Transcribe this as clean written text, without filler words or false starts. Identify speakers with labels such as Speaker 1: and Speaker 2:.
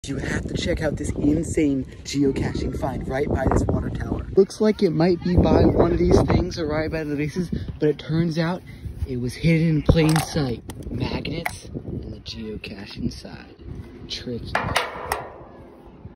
Speaker 1: You have to check out this insane geocaching find right by this water tower. Looks like it might be by one of these things or right by the bases, but it turns out it was hidden in plain sight. Magnets and the geocache inside. Tricky.